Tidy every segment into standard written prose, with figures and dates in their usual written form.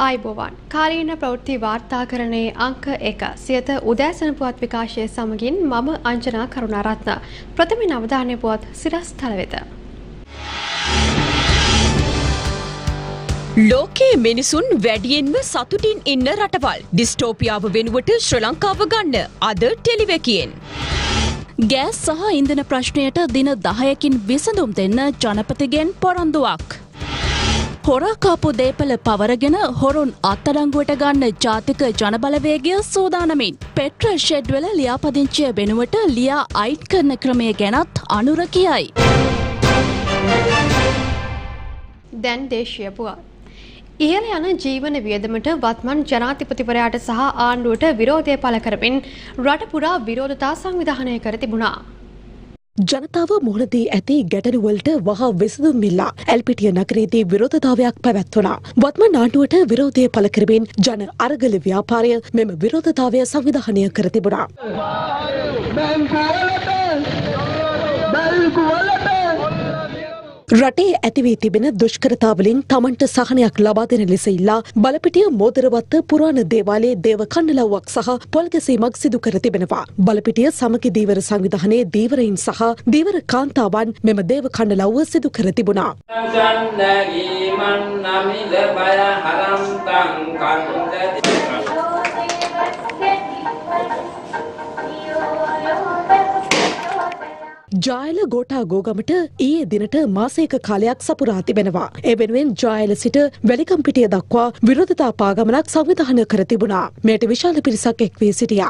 ආයිබෝවන් කාලීන ප්‍රවෘත්ති වාර්තාකරණයේ අංක 1 සියත උදෑසන පුවත් විකාශය සමගින් මම අංජනා කරුණාරත්න ප්‍රථම අවධානය පුවත් සිරස්තල වෙත. ලෝකයේ මිනිසුන් වැඩියෙන්ම සතුටින් ඉන්න රටවල් ඩිස්ටෝපියාව වෙනුවට ශ්‍රී ලංකාව ගන්න අද ටෙලිවැකියෙන්. ගෑස් සහ ඉන්ධන ප්‍රශ්නයට දින 10කින් විසඳුම් දෙන්න ජනපතිගෙන් පොරොන්දුවක්. හොරා කාපු දේපල පවරගෙන හොරුන් අත්අඩංගුවට ගන්න ජාතික ජනබලවේගය සූදානමින් පෙට්‍රල් ෂෙඩ්වල ලියාපදිංචිය වෙනුවට ලියා අයින් කරන ක්‍රමය ගැනත් අනුර කියයි. දැන් දේශීය පුවත්. ඉහළ යන ජීවන වියදමට වත්මන් ජනාධිපතිවරයාට සහ ආණ්ඩුවට විරෝධය පළ කරමින් රට පුරා විරෝධතා සංවිධානය කර තිබුණා. ජනතාව මුහුණ දී ඇති ගැටලුවලට වහා විසඳුම් ඉල්ලා ඇල්පිටිය නගරයේදී විරෝධතාවයක් පැවැත්වුණා. වත්මන් ආණ්ඩුවට විරෝධය පළ කරමින් ජන අරගල ව්‍යාපාරය මෙම විරෝධතාවය සංවිධානය කර තිබුණා. රටේ ඇතිවී තිබෙන දුෂ්කරතාවලින් තමන්ට සහනයක් ලබා දෙන ලෙස ඉල්ලා බලපිටිය මෝදරවත්ත පුරාණ දේවාලයේ දේව කණ්ඩලව්වක් සහ පොල්ගැසීමක් සිදු කර තිබෙනවා. බලපිටිය සමගි දීවර සංවිධානයේ දීවරයින් සහ දීවර කාන්තාවන් මෙම දේව කණ්ඩලව්ව සිදු කර තිබුණා. ජායල ගෝටා ගෝගමට ඊයේ දිනට මාසයක කාලයක් සපුරා තිබෙනවා. ඒ වෙනුවෙන් ජායල සිට වැලිකම්පිටිය දක්වා විරෝධතා පාගමනක් සංවිධානය කර තිබුණා. මෙයට විශාල පිරිසක් එක් වී සිටියා.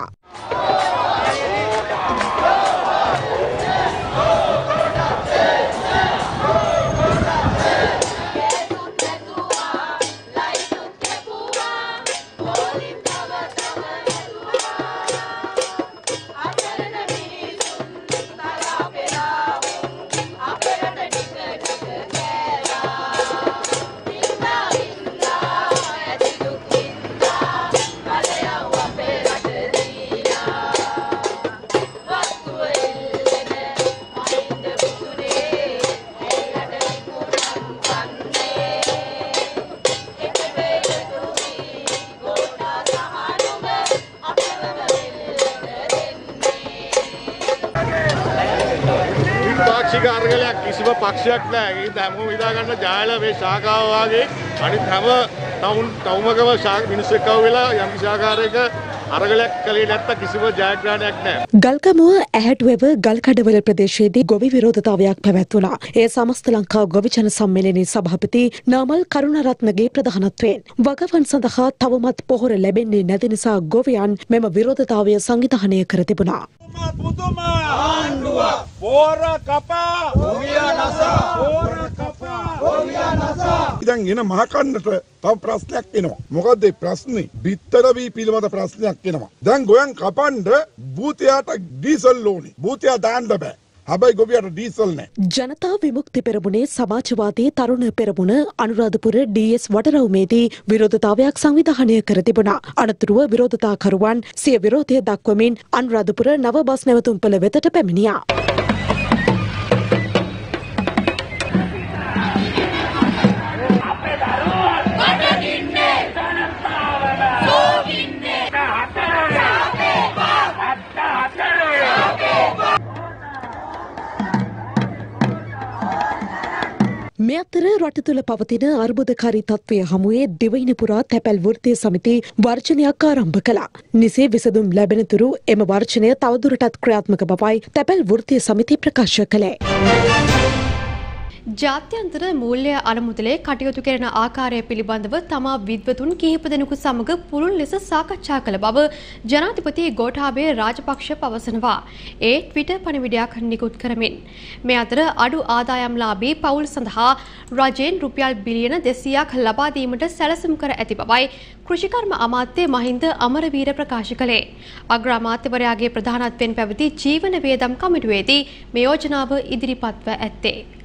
අරගලයක් කිසිම පක්ෂයක් නැහැ. ඒ හැමෝම හිතා ගන්න ජායල මේ ශාඛාව වාගේ අනිත් හැම තවුමකම මිනිස්සු එක්කව වෙලා යම් ශාඛාරයක අරගලයක් කලේ නැත්තම් කිසිම ජයග්‍රහණයක් නැහැ. ගල්ගමුව ඇහැටුවෙව ගල්කඩවල ප්‍රදේශයේදී ගොවි විරෝධතාවයක් පැවැත්වුණා. එය සමස්ත ලංකා ගොවි ජන සම්මේලනයේ සභාපති නාමල් කරුණාරත්නගේ ප්‍රධානත්වයෙන් වගවන් සඳහා තවමත් පොහොර ලැබෙන්නේ නැති නිසා ගොවියන් මෙම විරෝධතාවය සංවිධානය කර තිබුණා. දැන් එන මහකන්නට තව ප්‍රශ්නයක් එනවා. මොකද ඒ ප්‍රශ්නේ බිත්තර වී පිළිබඳ ප්‍රශ්නයක් එනවා. දැන් ගොයන් කපන්න භූතයාට ඩීසල් ඕනේ. භූතයා දාන්න බෑ. හැබැයි ගොවියට ඩීසල් නැහැ. ජනතා විමුක්ති පෙරමුණේ සමාජවාදී තරුණ පෙරමුණ අනුරාධපුර ඩීඑස් වටරවුමේදී විරෝධතාවයක් සංවිධානය කර තිබුණා. අනතුරුව විරෝධතාකරුවන් සිය විරෝධය දක්වමින් අනුරාධපුර නව බස් නැවතුම්පළ වෙතට පැමිණියා. මේ අතර රට තුළ පවතින අර්බුදකාරී තත්ත්වය හමුවේ දිවයින පුරා තැපැල් වෘත්තීය සමිති වර්ජනයක් ආරම්භ කළා. නිසේ විසඳුම් ලැබෙන තුරු එම වර්ජනය තවදුරටත් ක්‍රියාත්මක බවයි තැපැල් වෘත්තීය සමිති ප්‍රකාශ කළේ. ජාත්‍යන්තර මූල්‍ය අරමුදලේ කටයුතු කරන ආකාරය පිළිබඳව තමා විද්වතුන් කිහිප දෙනෙකු සමග පුළුල් ලෙස සාකච්ඡා කළ බව ජනාධිපති ගෝඨාභය රාජපක්ෂ පවසනවා. ඒ ට්විටර් පණිවිඩයක් නිකුත් කරමින් මේ අතර අඩු ආදායම්ලාභී පවුල් සඳහා රජයෙන් රුපියල් බිලියන 200ක් ලබා දීමට සැලසුම් කර ඇති බවයි කෘෂිකර්ම අමාත්‍ය මහින්ද අමරවීර ප්‍රකාශ කළේ. අග්‍ර අමාත්‍යවරයාගේ ප්‍රධානත්වයෙන් පැවති ජීවන වියදම් කමිටුවේදී මේ යෝජනාව ඉදිරිපත්ව ඇත්තේ.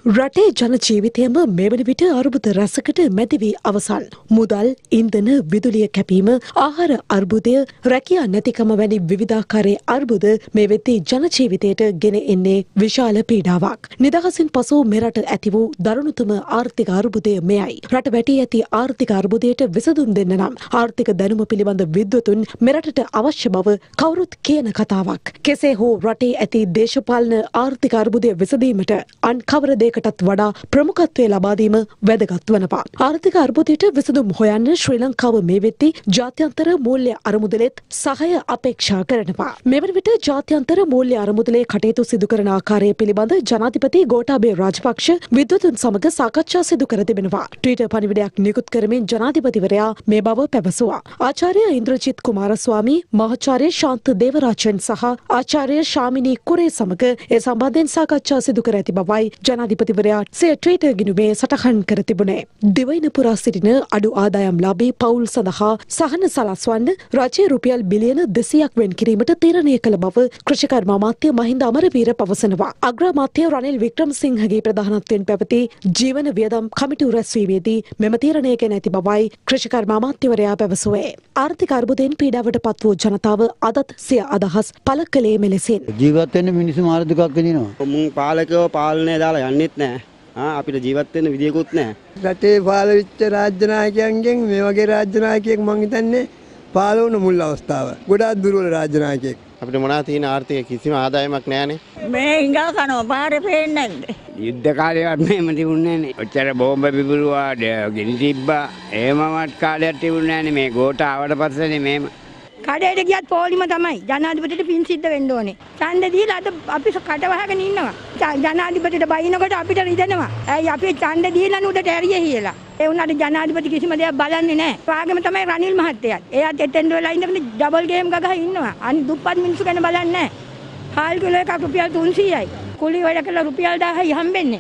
රටේ ජන ජීවිතයම මෙවන විට අර්බුද රැසකට මැදි වී අවසන්. මුදල්, ඉන්ධන, විදුලිය කැපීම, ආහාර අර්බුදය, රැකියා නැතිකම වැනි විවිධාකාරයේ අර්බුද මේ වෙද්දී ජන ජීවිතයට ගෙන එන්නේ විශාල පීඩාවක්. නිදහසින් පසු මෙරට ඇති වූ දරුණුතම ආර්ථික අර්බුදය මෙයයි. රට වැටී ඇති ආර්ථික අර්බුදයට විසඳුම් දෙන්න නම් ආර්ථික දැනුම පිළිබඳ විද්වතුන් මෙරටට අවශ්‍ය බව කවුරුත් කියන කතාවක්. කෙසේ හෝ රටේ ඇති දේශපාලන ආර්ථික අර්බුදය විසඳීමට අන් කවර දෙයකටත් වඩා ප්‍රමුඛත්වය ලබා දීම වැදගත් වනවා. ආර්ථික අර්බුදයට විසඳුම් හොයන්න ශ්‍රී ලංකාව මේ වෙද්දී ජාත්‍යන්තර මූල්‍ය අරමුදලෙත් සහාය අපේක්ෂා කරනවා. මෙවන විට ජාත්‍යන්තර මූල්‍ය අරමුදලේ කටයුතු සිදු කරන ආකාරය පිළිබඳ ජනාධිපති ගෝඨාභය රාජපක්ෂ විද්වතුන් සමග සාකච්ඡා සිදු කර තිබෙනවා. ට්විටර් පණිවිඩයක් නිකුත් කරමින් ජනාධිපතිවරයා මේ බව පැවසුවා. ආචාර්ය ඉන්ද්‍රජිත් කුමාරස්වාමී, මහාචාර්ය ශාන්ත දේවරාජන් සහ ආචාර්ය ශාමිනී කුරේ සමග ඒ සම්බන්ධයෙන් සාකච්ඡා සිදු කර ඇති බවයි ජනාධිපතිවරයා සිය ට්විටර් ගිණුමේ සටහන් කර තිබුණේ. දිවයින පුරා සිටින අඩු ආදායම් ලාභී පවුල් සඳහා සහන සලස්වන්න රජයේ රුපියල් බිලියන 200ක් වෙන් කිරීමට තීරණය කළ බව කෘෂිකර්ම අමාත්‍ය මහින්ද අමරවීර පවසනවා. අග්‍රාමාත්‍ය රනිල් වික්‍රමසිංහගේ ප්‍රධානත්වයෙන් පැවති ජීවන වියදම් කමිටු රැස්වීමේදී මෙම තීරණය ගෙන ඇති බවයි කෘෂිකර්ම අමාත්‍යවරයා පැවසුවේ. ආර්ථික අර්බුදයෙන් පීඩාවට පත් වූ ජනතාව අදත් සිය අදහස් පළ කළේ මෙලෙසින්. ජීවත් වෙන්න මිනිස්සු මාර දුකක් විඳිනවා. මුන් පාලකයෝ පාලනය දාලා යන්නෙත් නැහැ. අපිට ජීවත් වෙන්න විදියකුත් නැහැ. රටේ පාල වෙච්ච රාජ්‍ය නායකයන්ගෙන් මේ වගේ රාජ්‍ය නායකයෙක් මං හිතන්නේ පාල වුණ මුල් අවස්ථාව. ගොඩාක් දුර්වල රාජ්‍ය නායකයෙක්. අපිට මොනවා තියෙන ආර්ථික කිසිම ආදායමක් නැහැනේ. මේ හිඟා කනවා පාරේ පේන්නේ නැද්ද? යුද්ධ කාලේවත් මෙහෙම තිබුණේ නැහැ. ඔච්චර බෝම්බ පිපිරුවා, ගිනි තිබ්බා. එහෙමවත් කාලයක් තිබුණේ නැහැ. මේ ගෝඨ ආවට පස්සේනේ මේම. කඩේට ගියත් පොලිම තමයි. ජනාධිපතිට පින් සිද්ධ වෙන්න ඕනේ. ඡන්දේ දීලා අද අපි කට වහගෙන ඉන්නවා. ජනාධිපතිට බයිනකොට අපිට රිදෙනවා. ඇයි අපි ඡන්දේ දීලා නුඩට ඇරියේ කියලා. ඒ වුණාට ජනාධිපති කිසිම දෙයක් බලන්නේ නැහැ. වාගෙම තමයි රනිල් මහත්තයාත්. එයාත් එතෙන්ද වෙලා ඉඳගෙන ඩබල් ගේම් ගගහ ඉන්නවා. අනිත් දුප්පත් මිනිස්සු ගැන බලන්නේ නැහැ. හාල් කිලෝ එකක් රුපියල් 300යි. කුලි වැඩ කළා රුපියල් 1000යි හම්බෙන්නේ.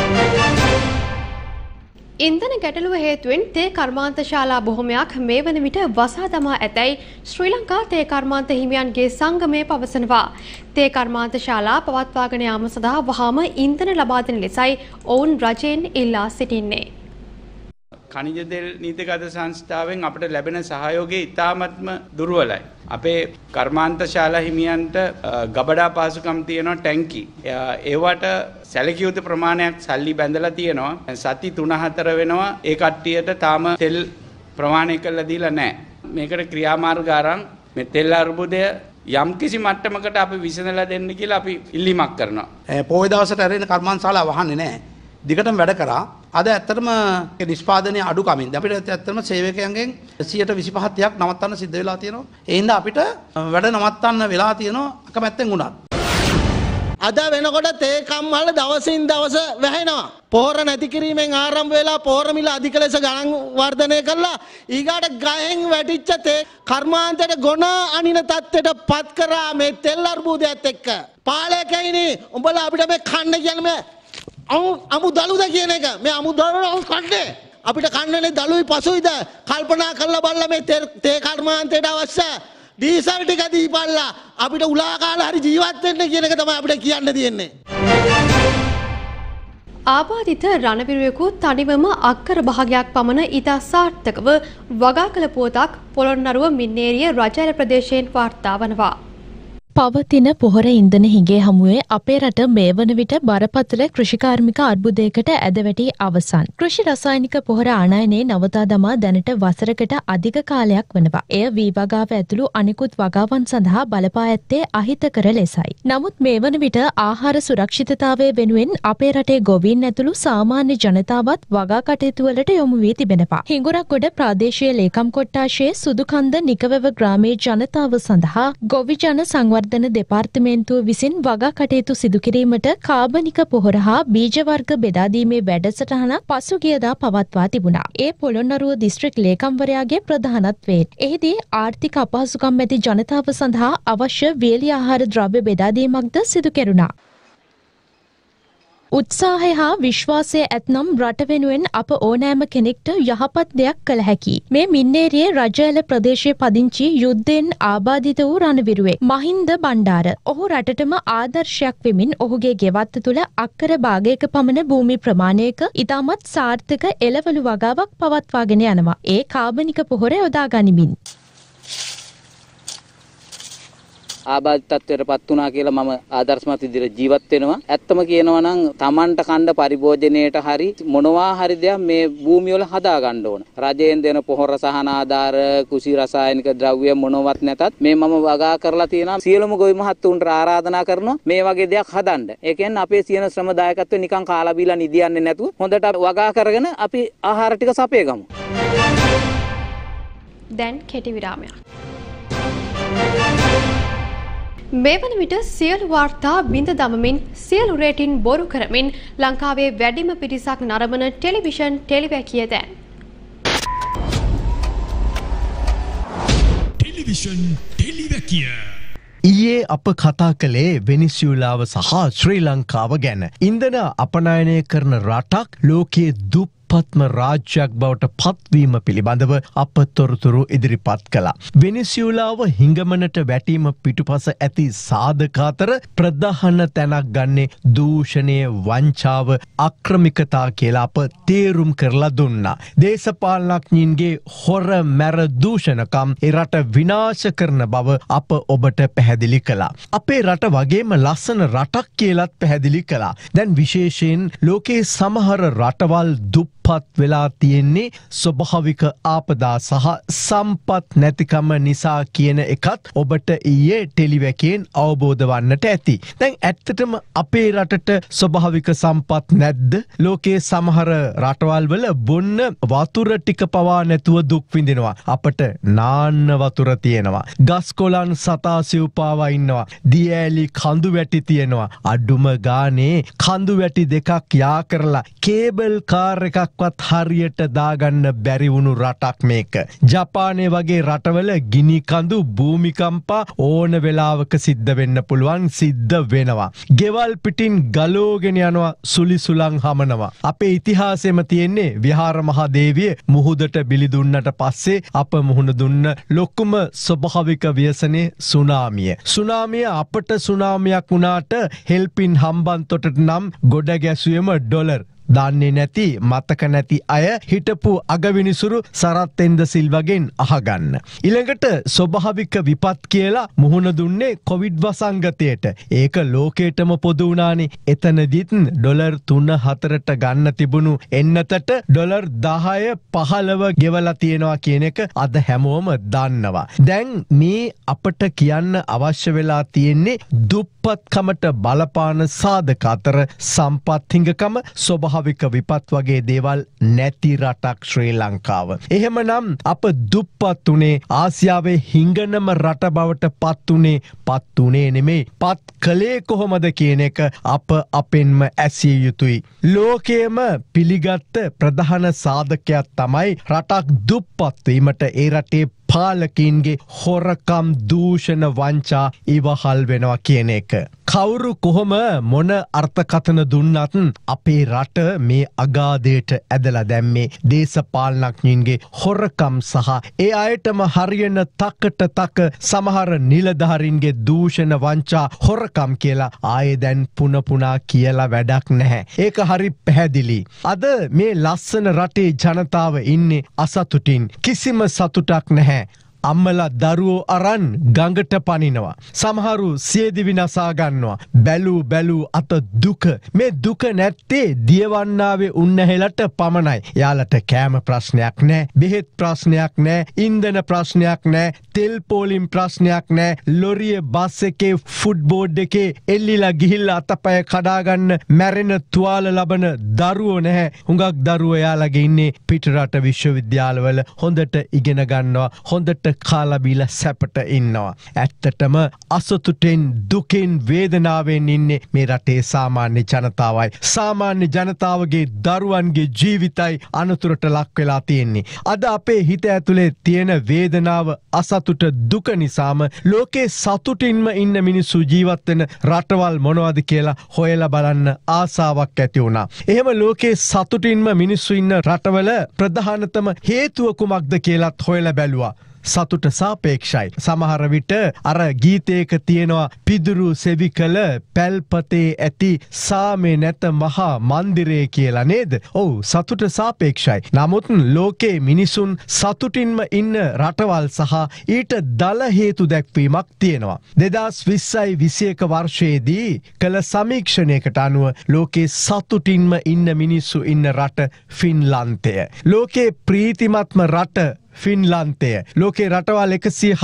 ඉන්ධන ගැටලුව හේතුවෙන් තේ කර්මාන්ත ශාලා බොහොමයක් මේ වන විට වසා දමා ඇතැයි ශ්‍රී ලංකා තේ කර්මාන්ත හිමියන්ගේ සංගමය පවසනවා. තේ කර්මාන්ත ශාලා පවත්වාගෙන යාම සඳහා වහාම ඉන්ධන ලබා දෙන ලෙසයි ඔවුන් රජයෙන් ඉල්ලා සිටින්නේ. खनिज तेल नीतिගත සංස්ථාවෙන් අපට ලැබෙන සහයෝගය ඉතාමත්ම දුර්වලයි. අපේ කර්මාන්ත ශාලා හිමියන්ට ගබඩා පහසුකම් තියෙනවා ටැංකි. ඒවට සැලකිය යුතු ප්‍රමාණයක් සල්ලි බැඳලා තියෙනවා. සති 3-4 වෙනවා ඒ කට්ටියට තාම තෙල් ප්‍රමාණය කරලා දීලා නැහැ. මේකට ක්‍රියාමාර්ග අරන් මේ තෙල් අර්බුදය යම්කිසි මට්ටමකට අපි විසඳලා දෙන්න කියලා අපි ඉල්ලීමක් කරනවා. පොය දවසට ඇරෙන කර්මාන්ත ශාලා වහන්නේ නැහැ. දිගටම වැඩ කරා. අද ඇත්තටම නිෂ්පාදනයේ අඩුකමින් අපිට ඇත්තටම සේවකයන්ගෙන් 125ක් නවත්තන්න සිද්ධ වෙලා තියෙනවා. ඒ හින්දා අපිට වැඩ නවත්තන්න වෙලා තියෙනවා අකමැත්තෙන් උනත්. අද වෙනකොට තේ කම්හල දවසින් දවස වැහෙනවා. පොහොර නැති කිරීමෙන් ආරම්භ වෙලා පොහොර මිල අධික ලෙස ගණන් වර්ධනය කළා. ඊගාට ගහෙන් වැටිච්ච තේ කර්මාන්තයට ගොන අනින තත්ත්වයට පත් කරා මේ තෙල් අර්බුදයත් එක්ක. පාලකයිනි උඹලා අපිට මේ කන්න කියන්නේ අමු දළුද කියන එක මේ අමු දළුව කන්නේ අපිට කන්නනේ දළුයි පසුයිද කල්පනා කරලා බලලා මේ තේ කර්මාන්තයට අවශ්‍ය ඩීසල් ටික දීපල්ලා අපිට උලා කාලා හරි ජීවත් වෙන්න කියන එක තමයි අපිට කියන්න තියෙන්නේ. ආබාධිත රණවිරුවෙකු තනිවම අක්කර භාගයක් පමණ ඉතා සාර්ථකව වගා කළ පුවතක් පොළොන්නරුව මින්නේරිය රජායන ප්‍රදේශයෙන් වාර්තා වනවා. පවතින පොහොර ඉන්ධන හිඟේ හමුවේ අපේ රට මේ වන විට බරපතල කෘෂිකාර්මික අර්බුදයකට ඇදවැටි අවසන්. කෘෂි රසායනික පොහොර ආනයනයේ නවතා දමා දැනට වසරකට අධික කාලයක් වනවා. එය වී වගාව ඇතුළු අනිකුත් වගාවන් සඳහා බලපා ඇත්තේ අහිතකර ලෙසයි. නමුත් මේ වන විට ආහාර සුරක්ෂිතතාවය වෙනුවෙන් අපේ රටේ ගොවීන් ඇතුළු සාමාන්‍ය ජනතාවත් වගා කටයුතු වලට යොමු වී තිබෙනවා. හිඟුරක්ගොඩ ප්‍රාදේශීය ලේකම් කොට්ටාශයේ සුදුකන්ද නිකවැව ග්‍රාමයේ ජනතාව සඳහා ගොවි ජන සංවර්ධන දෙපාර්තමේන්තුව විසින් වගා කටයුතු සිදු කිරීමට කාබනික පොහොර හා බීජ වර්ග බෙදා දීමේ වැඩසටහන පසුගියදා පවත්වා තිබුණා. ඒ පොළොන්නරුව දිස්ත්‍රික් ලේකම්වරයාගේ ප්‍රධානත්වයෙන්. එහිදී ආර්ථික අපහසුකම් ඇති ජනතාව සඳහා අවශ්‍ය වියලි ආහාර ද්‍රව්‍ය බෙදා දීමක්ද සිදු කෙරුණා. උත්සාහය හා විශ්වාසය ඇතනම් රට වෙනුවෙන් අප ඕනෑම කෙනෙක්ට යහපත් දෙයක් කළ හැකි. මේ මින්නේරියේ රජඇල ප්‍රදේශයේ පදිංචි යුද්ධයෙන් ආබාධිත වූ රණවිරුවෙක් මහින්ද බණ්ඩාර. ඔහු රටටම ආදර්ශයක් වෙමින් ඔහුගේ ගෙවත්ත තුළ අක්කර භාගයක පමණ භූමි ප්‍රමාණයක ඉතාමත් සාර්ථක එළවලු වගාවක් පවත්වාගෙන යනවා. ඒ කාබනික පොහොර යොදා ගනිමින්. ආබාධිත තත්ත්වයට පත් වුණා කියලා මම ආදර්ශමත් විදිහට ජීවත් වෙනවා. ඇත්තම කියනවා නම් Tamanට කණ්ඩ පරිභෝජනයේට හරි මොනවා හරි දෙයක් මේ භූමිය වල හදා ගන්න ඕන. රජයෙන් දෙන පොහොර සහන ආධාර, කුසි රසායනික ද්‍රව්‍ය මොනවත් නැතත් මේ මම වගා කරලා තියෙනවා. සියලුම ගොවි මහත්තුන්ට ආරාධනා කරනවා මේ වගේ දෙයක් හදන්න. ඒ කියන්නේ අපේ සියන ශ්‍රම දායකත්වය නිකන් කාලා බීලා නිදියන්නේ නැතුව හොඳට වගා කරගෙන අපි ආහාර ටික සපයගමු. දැන් කෙටි විරාමයක්. මේ වන විට සියලු වාර්තා බිඳ දමමින් සියලු රේටින් බොරු කරමින් ලංකාවේ වැඩිම පිරිසක් නරඹන ටෙලිවිෂන් ටෙලිවැකිය දැන්. ටෙලිවිෂන් ටෙලිවැකිය. ඊයේ අප කතා කළේ වෙනිසියුලාව සහ ශ්‍රී ලංකාව ගැන. ඉන්ධන අපනයනය කරන රටක් ලෝකයේ පත්ම රාජ්‍යයක් බවට පත්වීම පිළිබඳව අප තොරතුරු ඉදිරිපත් කළා. වෙනිසියුලාව හිඟමනට වැටීම පිටුපස ඇති සාධක අතර ප්‍රධාන තැනක් ගන්නේ දූෂණය, වංචාව, අක්‍රමිකතා කියලා අප තේරුම් කරලා දුන්නා. දේශපාලනඥයින්ගේ හොර මැර දූෂණකම් ඒ රට විනාශ කරන බව අප ඔබට පැහැදිලි කළා. අපේ රට වගේම ලස්සන රටක් කියලත් පැහැදිලි කළා. දැන් විශේෂයෙන් ලෝකේ සමහර රටවල් දුප්පත් වෙලා තියෙන්නේ ස්වභාවික ආපදා සහ සම්පත් නැතිකම නිසා කියන එකත් ඔබට ඊයේ ටෙලිවැකියෙන් අවබෝධ වන්නට ඇති. දැන් ඇත්තටම අපේ රටට ස්වභාවික සම්පත් නැද්ද? ලෝකයේ සමහර රටවල් වල බොන්න වතුර ටික පවා නැතුව දුක් විඳිනවා. අපට නාන්න වතුර තියෙනවා. ගස් කොළන් සතා සිව්පාවා ඉන්නවා. දියඇලි කඳු වැටි තියෙනවා. අඩුම ගානේ කඳු වැටි දෙකක් යා කරලා කේබල් කාර් එකක් හරියට දාගන්න බැරි වුණු රටක් මේක. ජපානය වගේ රටවල ගිනි කඳු භූමිකම්පා ඕන වෙලාවක සිද්ධ වෙන්න පුළුවන්, සිද්ධ වෙනවා. ගෙවල් පිටින් ගලෝගෙන යනවා, සුලිසුලං හමනවා. අපේ ඉතිහාසෙම තියෙන්නේ විහාර මහදේවිය මුහුදට බිලි දුන්නට පස්සේ අප මුහුණ දුන්න ලොකුම ස්වභාවික ව්‍යසනේ සුනාමිය. සුනාමිය අපට සුනාමියක් වුණාට හෙල්පින් හම්බන්තොටට නම් ගොඩ ගැසුවේම ඩොලර්. දන්නේ නැති, මතක නැති අය හිටපු අගවිනිසුරු සරත් එන්ද සිල්වගෙන් අහගන්න. ඊළඟට ස්වභාවික විපත් කියලා මුහුණ දුන්නේ කොවිඩ් වසංගතයට. ඒක ලෝකේටම පොදු වුණානේ. එතනදිත් ඩොලර් 3-4ට ගන්න තිබුණු එන්නතට ඩොලර් 10-15 ගෙවලා තියෙනවා කියන එක අද හැමෝම දන්නවා. දැන් මේ අපට කියන්න අවශ්‍ය වෙලා තියෙන්නේ දුප්පත්කමට බලපාන සාධක අතර සම්පත් හිඟකම, ස්වභාවික විපත් වගේ දේවල් නැති රටක් ශ්‍රී ලංකාව. එහෙමනම් අප දුප්පත් උනේ ආසියාවේ හිඟනම රට බවට පත් උනේ නෙමෙයි, පත් කළේ කොහොමද කියන එක අප අපෙන්ම ඇසිය යුතුයි. ලෝකයේම පිළිගත් ප්‍රධාන සාධකයක් තමයි රටක් දුප්පත් වීමට ඒ රටේ පාලකින්ගේ හොරකම්, දූෂණ, වංචා ඉවහල් වෙනවා කියන එක. කවුරු කොහොම මොන අර්ථකථන දුන්නත් අපේ රට මේ අගාධයට ඇදලා දැම්මේ දේශපාලනඥයින්ගේ හොරකම් සහ ඒ අයටම හරියන තකට තක සමහර නිලධාරීන්ගේ දූෂණ, වංචා, හොරකම් කියලා ආයේ දැන් පුන කියලා වැඩක් නැහැ. ඒක හරි පැහැදිලි. අද මේ ලස්සන රටේ ජනතාව ඉන්නේ අසතුටින්. කිසිම සතුටක් නැහැ. අම්මලා දරුවෝ අරන් ගඟට පනිනවා. සමහරු සියදි විනාසා ගන්නවා. බැලූ අත දුක. මේ දුක නැත්තේ දියවන්නාවේ උන්නහෙලට පමණයි. යාලට කෑම ප්‍රශ්නයක් නැහැ, බෙහෙත් ප්‍රශ්නයක් නැහැ, ඉන්ධන ප්‍රශ්නයක් නැහැ, තෙල් පෝලිම් ප්‍රශ්නයක් නැහැ, ලොරිය බස් එකේ ෆුට්බෝඩ් එකේ එල්ලිලා ගිහිල්ලා අතපය කඩාගන්න මැරෙන තුවාල ලබන දරුවෝ නැහැ. හුඟක් දරුවෝ යාලගේ ඉන්නේ පිටරට විශ්වවිද්‍යාලවල හොඳට ඉගෙන ගන්නවා, හොඳට කාලා බීලා සැපට ඉන්නවා. ඇත්තටම අසතුටෙන් දුකෙන් වේදනාවෙන් ඉන්නේ මේ රටේ සාමාන්‍ය ජනතාවයි. සාමාන්‍ය ජනතාවගේ දරුවන්ගේ ජීවිතයි අනතුරට ලක් වෙලා තියෙන්නේ. අද අපේ හිත ඇතුලේ තියෙන වේදනාව අසතුට දුක නිසාම ලෝකේ සතුටින්ම ඉන්න මිනිස්සු ජීවත් වෙන රටවල් මොනවද කියලා හොයලා බලන්න ආසාවක් ඇති වුණා. එහෙම ලෝකේ සතුටින්ම මිනිස්සු ඉන්න රටවල ප්‍රධානතම හේතුව කුමක්ද කියලාත් හොයලා බැලුවා. සතුට සාපේක්ෂයි. සමහර විට අර ගීතයක තියෙනවා පිදුරු සෙවි කළ පැල්පතේ ඇති සාමේ නැත මහා මන්දිරේ කියලා නේද? ඔව් සතුට සාපේක්ෂයි. නමුත් ලෝකේ මිනිසුන් සතුටින්ම ඉන්න රටවල් සහ ඊට දල හේතු දැක්වීමක් තියෙනවා. 2020-21 වර්ෂයේදී කළ සමීක්ෂණයකට අනුව ලෝකේ සතුටින්ම ඉන්න මිනිස්සු ඉන්න රට ෆින්ලන්තය. ලෝකේ ප්‍රීතිමත්ම රට ෆින්ලන්තය. ලෝකේ රටවල්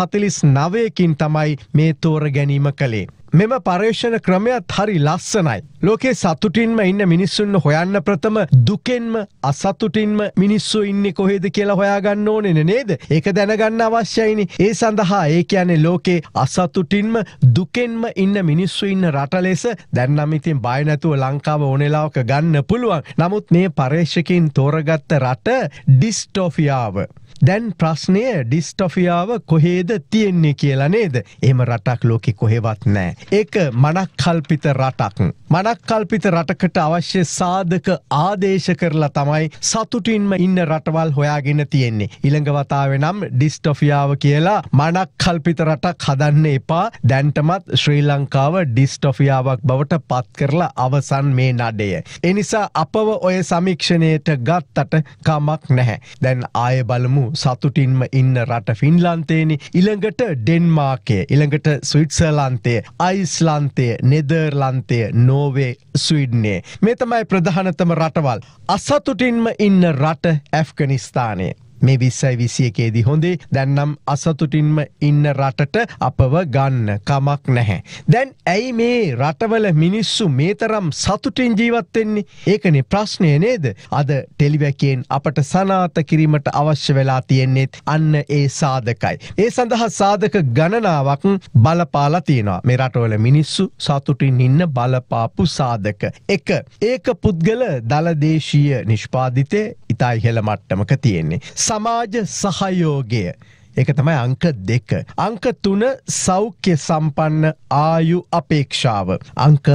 149කින් තමයි මේ තෝර ගැනීම කළේ. මෙම පර්යේෂණ ක්‍රමයත් හරි ලස්සනයි. ලෝකේ සතුටින්ම ඉන්න මිනිස්සුන් හොයන්න ප්‍රථම දුකෙන්ම අසතුටින්ම මිනිස්සු ඉන්නේ කොහෙද කියලා හොයාගන්න ඕනේ නේද? ඒක දැනගන්න අවශ්‍යයිනේ. ඒ සඳහා ඒ කියන්නේ ලෝකේ අසතුටින්ම දුකෙන්ම ඉන්න මිනිස්සු ඉන්න රට ලෙස දැන් නම් ඉතින් බය නැතුව ලංකාව ඕනෙලාවක ගන්න පුළුවන්. නමුත් මේ පර්යේෂකයන් තෝරගත්ත රට ඩිස්ටෝෆියාව. දැන් ප්‍රශ්නය ඩිස්ටොෆියාව කොහේද තියෙන්නේ කියලා නේද? එහෙම රටක් ලෝකෙ කොහෙවත් නැහැ. ඒක මනක්කල්පිත රටක්. මනක්කල්පිත රටකට අවශ්‍ය සාධක ආදේශ කරලා තමයි සතුටින්ම ඉන්න රටවල් හොයාගෙන තියෙන්නේ. ඊළඟ වතාවේ නම් ඩිස්ටොෆියාව කියලා මනක්කල්පිත රටක් හදන්න එපා. දැන්ටමත් ශ්‍රී ලංකාව ඩිස්ටොෆියාවක් බවට පත් කරලා අවසන් මේ නඩය. ඒ නිසා අපව ඔය සමීක්ෂණයට ගත්තට කමක් නැහැ. දැන් ආයෙ බලමු සතුටින්ම ඉන්න රට ෆින්ලන්තේනි, ඊළඟට ඩෙන්මාර්කය, ඊළඟට ස්විට්සර්ලන්තය, අයිස්ලන්තය, නෙදර්ලන්තය, නෝර්වේ, ස්වීඩනය. මේ තමයි ප්‍රධානතම රටවල්. අසතුටින්ම ඉන්න රට ඇෆ්ගනිස්තානය. මේ 2021 හොඳේ. දැන් නම් අසතුටින්ම ඉන්න රටට අපව ගන්න කමක් නැහැ. දැන් ඇයි මේ රටවල මිනිස්සු මේ තරම් සතුටින් ජීවත් වෙන්නේ? ඒකනේ ප්‍රශ්නය නේද? අද ටෙලිවැකියෙන් අපට සනාථ කිරීමට අවශ්‍ය වෙලා තියෙන්නේ අන්න ඒ සාධකයි. ඒ සඳහා සාධක ගණනාවක් බලපාලා තියෙනවා. මේ රටවල මිනිස්සු සතුටින් ඉන්න බලපාපු සාධක. 1. ඒක පුද්ගල දලදේශීය නිෂ්පාදිතය ඉතා ඉහළ මට්ටමක තියෙන්නේ. සමාජ සහයෝගය. ඒක තමයි අංක 2. අංක 3 සෞඛ්‍ය සම්පන්න ආයු අපේක්ෂාව. අංක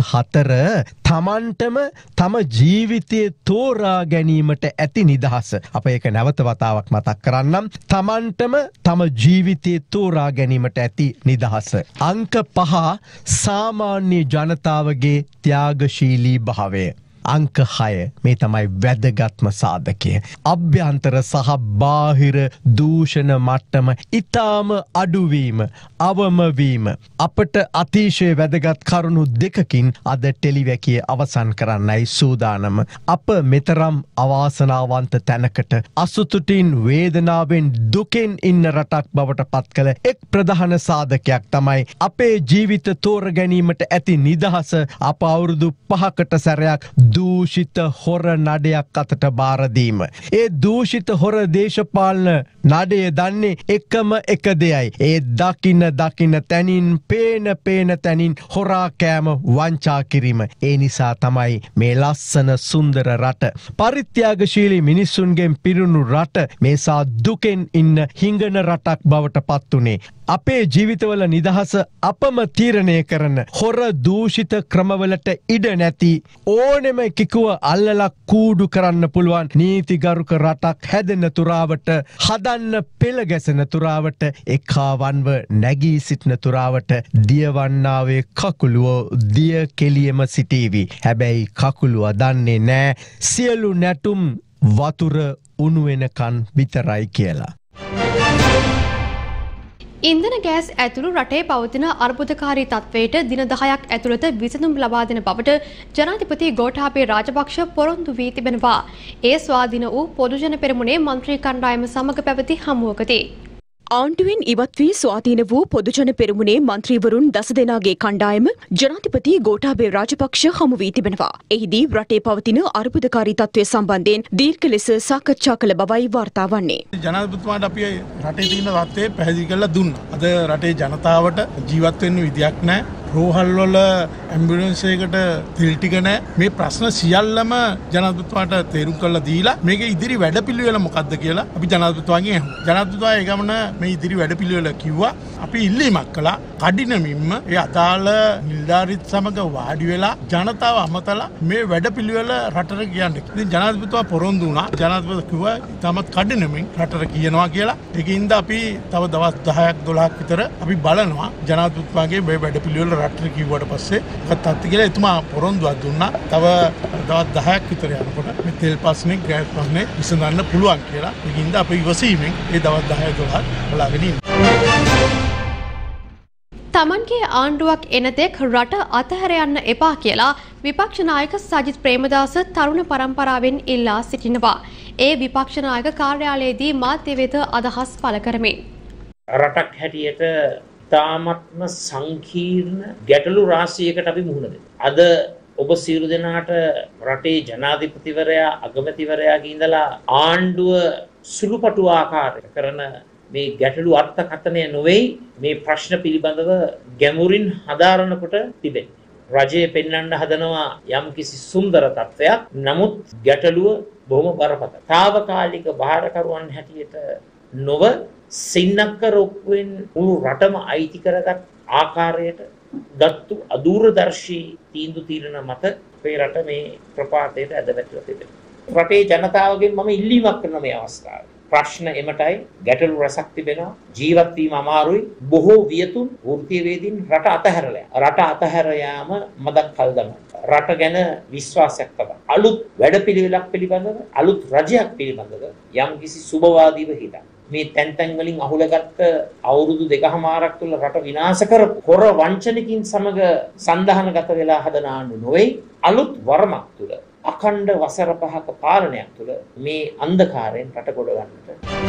4 තමන්ටම තම ජීවිතය තෝරා ගැනීමට ඇති නිදහස. අප ඒක නැවත වතාවක් මතක් කරන්නම්. තමන්ටම තම ජීවිතය තෝරා ගැනීමට ඇති නිදහස. අංක 5 සාමාන්‍ය ජනතාවගේ ත්‍යාගශීලී භාවය. අංක 6 මේ තමයි වැදගත්ම සාධකය. අභ්‍යන්තර සහ බාහිර දූෂණ මට්ටම ඊටාම අඩුවීම, අවමවීම. අපට අතිශය වැදගත් කරුණු දෙකකින් අද ටෙලිවැකිය අවසන් කරන්නයි සූදානම. අප මෙතරම් අවාසනාවන්ත තැනකට අසතුටින් වේදනාවෙන් දුකෙන් ඉන්න රටක් බවට පත් කළ එක් ප්‍රධාන සාධකයක් තමයි අපේ ජීවිත තෝර ගැනීමට ඇති නිදහස. අප අවුරුදු 5කට සැරයක් දූෂිත හොර නඩයක් අතට බාරදීම. ඒ දූෂිත හොර දේශපාලන නඩය දන්නේ එකම එක දෙයයි. ඒ දකින්න තැනින් පේන තැනින් හොරා කෑම වංචා කිරීම. ඒ නිසා තමයි මේ ලස්සන සුන්දර රට, පරිත්‍යාගශීලී මිනිස්සුන්ගෙන් පිරුණු රට මේසා දුකෙන් ඉන්න හිඟන රටක් බවට පත් වුණේ. අපේ ජීවිතවල නිදහස අපම තීරණය කරන හොර දූෂිත ක්‍රමවලට ඉඩ නැති ඕනෙම එකෙකුව අල්ලලා කූඩු කරන්න පුළුවන් නීතිගරුක රටක් හැදෙන තුරාවට, හදන්න පෙළ ගැසෙන තුරාවට, එකාවන්ව නැගී සිටින තුරාවට දියවන්නාවේ කකුලුව දිය කෙලියම සිටීවි. හැබැයි කකුලුව දන්නේ නෑ සියලු නැටුම් වතුර උණු වෙනකන් විතරයි කියලා. ඉන්ධන ගෑස් ඇතුළු රටේ පවතින අර්බුදකාරී තත්ත්වයට දින 10ක් ඇතුළත විසඳුම් ලබා දෙන බවට ජනාධිපති ගෝඨාභය රාජපක්ෂ පොරොන්දු වී තිබෙනවා. ඒ ස්වාධීන වූ පොදුජන පෙරමුණේ මන්ත්‍රී කණ්ඩායම සමග පැවති හමුවකදී ආණ්ඩුවෙන් ඉවත් වී ස්වාධීන වූ පොදුජන පෙරමුණේ මන්ත්‍රීවරුන් 10 දෙනාගේ කණ්ඩායම ජනාධිපති ගෝඨාභය රාජපක්ෂ හමු වී තිබෙනවා. එහිදී රටේ පවතින අර්බුදකාරී තත්ත්වය සම්බන්ධයෙන් දීර්ඝ ලෙස සාකච්ඡා කළ බවයි වාර්තා වන්නේ. ජනාධිපතිතුමාට අපි රටේ තියෙන තත්ත්වය පැහැදිලි කරලා දුන්නා. අද රටේ ජනතාවට ජීවත් වෙන්න විදියක් නැහැ. රෝහල් වල ඇම්බියුලන්ස් එකකට තෙල් ටික නැහැ. මේ ප්‍රශ්න සියල්ලම ජනාධිපතිතුමාට තේරුම් කරලා දීලා මේකේ ඉදිරි වැඩපිළිවෙල මොකක්ද කියලා අපි ජනාධිපතිතුමාගෙන් අහුවා. ජනාධිපතිතුමා ඒ ගමන මේ ඉදිරි වැඩපිළිවෙල කිව්වා. අපි ඉල්ලීමක් කළා කඩිනමින්ම ඒ අදාළ නිලධාරීත් සමග වාඩි වෙලා ජනතාව අමතලා මේ වැඩපිළිවෙල රටට කියන්න. ඉතින් ජනාධිපතිතුමා පොරොන්දු වුණා. ජනාධිපතිතුමා කිව්වා තමත් කඩිනමින් රටට කියනවා කියලා. ඒකින්ද අපි තව දවස් 10ක් 12ක් විතර අපි බලනවා ජනාධිපතිතුමාගේ මේ වැඩපිළිවෙල රටට කිව්වට පස්සේ කතාත් කියලා එතුමා පොරොන්දුවක් දුන්නා. තව දවස් 10ක් විතර යනකොට මේ තෙල් ප්‍රශ්නේ ගෑස් ප්‍රශ්නේ විසඳන්න පුළුවන් කියලා. ඒකින්ද අපි ඉවසීමෙන් ඒ දවස් 10 12 බලාගෙන ඉන්නවා. තමන්ගේ ආණ්ඩුවක් එනතෙක් රට අතහැර යන්න එපා කියලා විපක්ෂ නායක සජිත් ප්‍රේමදාස තරුණ පරම්පරාවෙන් ඉල්ලා සිටිනවා. ඒ විපක්ෂ නායක කාර්යාලයේදී මාධ්‍ය වෙත අදහස් පළ කරමින් රටක් හැටියට තාමත්ම සංකීර්ණ ගැටලු රාශියකට අපි මුහුණ දෙනවා. අද ඔබ සියලු දෙනාට රටේ ජනාධිපතිවරයා අගමැතිවරයාගේ ඉඳලා ආණ්ඩුව සුළුපටු ආකාරයට කරන මේ ගැටලු අර්ථකථනය නොවේ මේ ප්‍රශ්න පිළිබඳව ගැඹුරින් හදාරනකොට තිබෙන්නේ. රජයේ පෙන්වන්න හදනවා යම්කිසි සුන්දර තත්ත්වයක්. නමුත් ගැටලුව බොහොම බරපතල. తాවකාලික බාරකරුවන් හැටියට නොව සින්නක්කර ඔප්පුවෙන් මුළු රටම අයිති කරගත් ආකාරයට දත්තු අදූරදර්ශී තීන්දුව తీරන මත අපේ රට මේ ප්‍රපාතයට ඇදවැටලා තිබෙනවා. රටේ ජනතාවගෙන් මම ඉල්ලීමක් කරන මේ අවස්ථාවේ ප්‍රශ්න එමටයි ගැටලු රසක් තිබෙනවා. ජීවත් වීම අමාරුයි. බොහෝ වියතුන් වෘත්තීයවේදීන් රට අතහැරලා රට අතහැර යාම මදක් කල් දමනවා. රට ගැන විශ්වාසයක් තබා අලුත් වැඩපිළිවෙලක් පිළිබඳව අලුත් රජයක් පිළිබඳව යම්කිසි සුබවාදීව හිතන මේ තැන් වලින් අහුලගත්ත අවුරුදු 2කමාරක් තුළ රට විනාශ කරපු හොර වංචනිකින් සමග සන්දානගත වෙලා හදන ආණ්ඩු නොවේ. අලුත් වර්මක් තුළ අඛණ්ඩ වසර 5ක පාලනයක් තුළ මේ අන්ධකාරයෙන් රට ගොඩ ගන්නට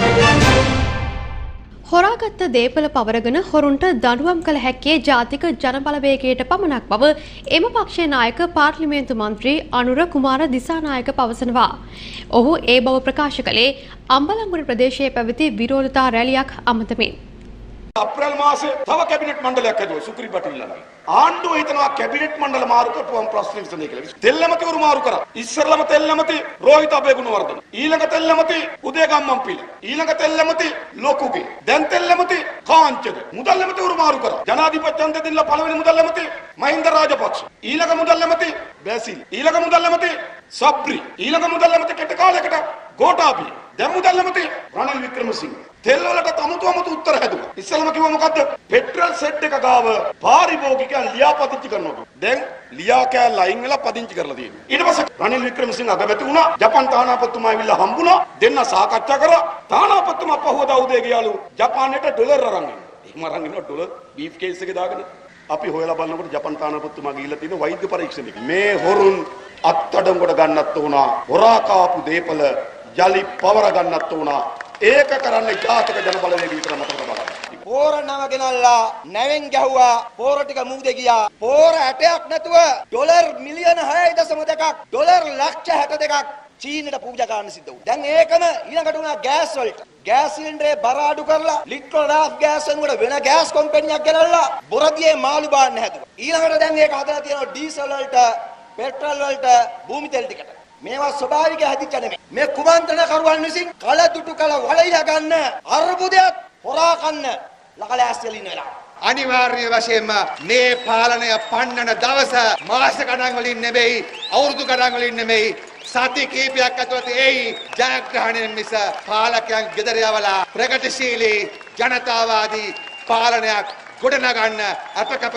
හොරාගත්ත දේපල පවරගෙන හොරුන්ට දඬුවම් කළ හැක්කේ ජාතික ජනබලවේගයට පමණක් බව එම පක්ෂයේ නායක පාර්ලිමේන්තු මන්ත්‍රී අනුර කුමාර දිසානායක පවසනවා. ඔහු ඒ බව ප්‍රකාශ කළේ අම්බලන්ගොඩ ප්‍රදේශයේ පැවති විරෝධතා රැලියක් අමතමින්. අප්‍රේල් මාසේ තව කැබිනට් මණ්ඩලයක් හැදුවා සුක්‍රි පටිල්ලලා. ආණ්ඩුව හිතනවා කැබිනට් මණ්ඩල මාරු කරපුවම ප්‍රශ්න විසඳෙයි කියලා. තෙල්ලමතිවරු මාරු කරා. ඉස්සරලම තෙල්ලමති රෝහිත අබේගුණවර්ධන. ඊළඟ තෙල්ලමති උදේ ගම්මන්පිල. ඊළඟ තෙල්ලමති ලොකුගේ. දැන් තෙල්ලමති කාංචද. මුදල්ලමතිවරු මාරු කරා. ජනාධිපති ඡන්දෙ දෙන්න පළවෙනි මුදල්ලමති මහින්ද රාජපක්ෂ. ඊළඟ මුදල්ලමති බැසිල්. ඊළඟ මුදල්ලමති සබ්රි. ඊළඟ මුදල්ලමති කෙට කාලයකට ගෝඨාභය. දැන් මුදල්ලමති රනිල් වික්‍රමසිංහ. තෙල් වලට අමුතු උත්තර හැදුවා. ඉස්සෙල්ලාම කිව්වා මොකද්ද? පෙට්‍රල් සෙට් එක ගාව පාරිභෝගිකයන් ලියාපදිංචි කරනවා. දැන් ලියා කෑ ලයින් වෙලා පදිංචි කරලා තියෙනවා. ඊට පස්සේ රනිල් වික්‍රමසිංහ අගමැති වුණා. ජපාන් තානාපතිතුමා ඇවිල්ලා හම්බුණා. දෙන්න සාකච්ඡා කරා. තානාපතිතුමා පහවදා උදේ ගියාලු ජපානයට ඩොලර් අරන් එන්න. එහෙම අරන් එනවා ඩොලර් බීෆ් කේස් එකේ දාගෙන. අපි හොයලා බලනකොට ජපාන් තානාපතිතුමා ගිහිල්ලා තියෙන වෛද්‍ය පරීක්ෂණෙක මේ හොරුන් අත්අඩංගුවට ගන්නත් උනා. හොරා කාපු දේපල යලි පවර ගන්නත් උනා. ඒක කරන්නේ ජාතික ජනබලවේගය විතර මතක තබා. පෝර නව ගෙනල්ලා නැවෙන් ගැහුවා. පෝර ටික මූදේ ගියා. පෝර 8ක් නැතුව ඩොලර් මිලියන 6.2ක් ඩොලර් ලක්ෂ 62ක් චීනෙට පූජා කරන්න සිද්ධ වුණා. දැන් ඒකම ඊළඟට උනා ගෑස් වලට. ගෑස් සිලින්ඩරේ බර අඩු කරලා ලිට්‍රල් ඩාෆ් ගෑස් වලට වෙන ගෑස් කම්පැනියක් ගෙනල්ලා බොරදියේ මාළු බාන්න හැදුවා. ඊළඟට දැන් ඒක හදලා තියෙනවා ඩීසල් වලට, පෙට්‍රල් වලට, භූමි තෙල් ටිකට. මේවා ස්වභාවික හැදිච්ච නෙමෙයි. මේ කුමන්ත්‍රණකරුවන් විසින් කලදුටු කල වලයිලා ගන්න අර්බුදයක් හොරා කන්න ලකලෑස්තියල ඉන්න වෙලාව. අනිවාර්ය වශයෙන්ම මේ පාලනය පන්නන දවස මාස ගණන් වලින් නෙමෙයි අවුරුදු ගණන් වලින් නෙමෙයි සති කීපයක් ඇතුළත එයි ජයග්‍රහණයෙන් මිස පාලකයන් ගෙදර යවලා ප්‍රගතිශීලී ජනතාවාදී පාලනයක් ගොඩනගන්න අපකප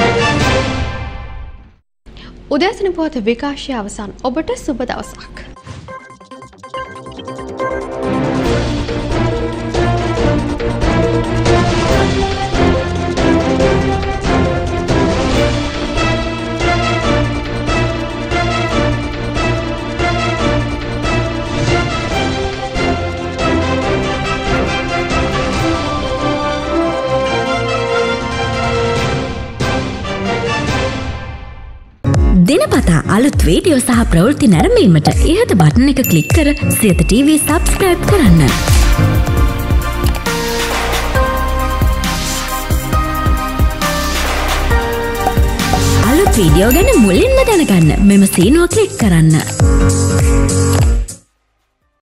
උදෑසන පුවත් විකාශය අවසන්. ඔබට සුබ දවසක්. දිනපතා අලුත් වීඩියෝ සහ ප්‍රවෘත්ති නැරඹීමට ඉහත බටන් එක ක්ලික් කර සියත TV සබ්ස්ක්‍රයිබ් කරන්න. අලුත් වීඩියෝ ගැන මුලින්ම දැනගන්න මෙම සීනුව ක්ලික් කරන්න.